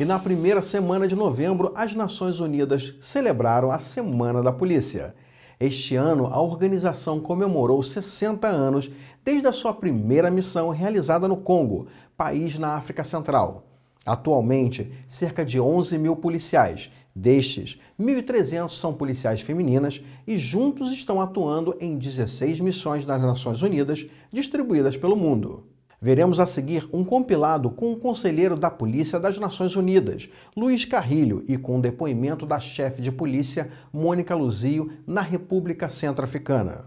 E na primeira semana de novembro, as Nações Unidas celebraram a Semana da Polícia. Este ano, a organização comemorou 60 anos desde a sua primeira missão realizada no Congo, país na África Central. Atualmente, cerca de 11 mil policiais. Destes, 1.300 são policiais femininas e juntos estão atuando em 16 missões das Nações Unidas distribuídas pelo mundo. Veremos a seguir um compilado com o conselheiro da Polícia das Nações Unidas, Luiz Carrilho, e com o depoimento da chefe de polícia, Mônica Luzio, na República Centro-Africana.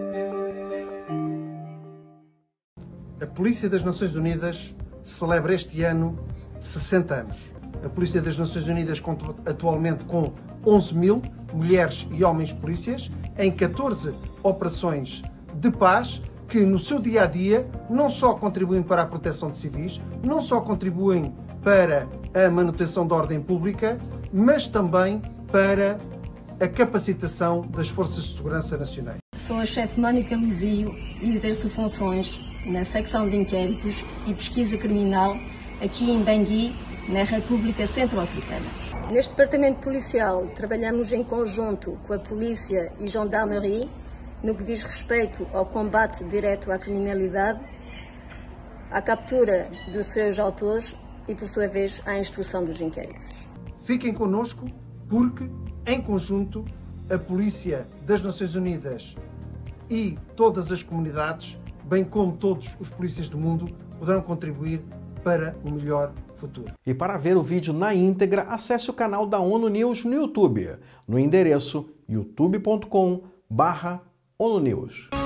A Polícia das Nações Unidas celebra este ano 60 anos. A Polícia das Nações Unidas conta atualmente com 11 mil mulheres e homens polícias em 14 operações de paz que no seu dia-a-dia não só contribuem para a proteção de civis, não só contribuem para a manutenção da ordem pública, mas também para a capacitação das Forças de Segurança Nacionais. Sou a chefe Mônica Luzio e exerço funções na secção de inquéritos e pesquisa criminal aqui em Bangui, na República Centro-Africana. Neste departamento policial trabalhamos em conjunto com a polícia e gendarmerie no que diz respeito ao combate direto à criminalidade, à captura dos seus autores e, por sua vez, à instrução dos inquéritos. Fiquem connosco porque, em conjunto, a Polícia das Nações Unidas e todas as comunidades, bem como todos os polícias do mundo, poderão contribuir para um melhor futuro. E para ver o vídeo na íntegra, acesse o canal da ONU News no YouTube, no endereço youtube.com/ONU News.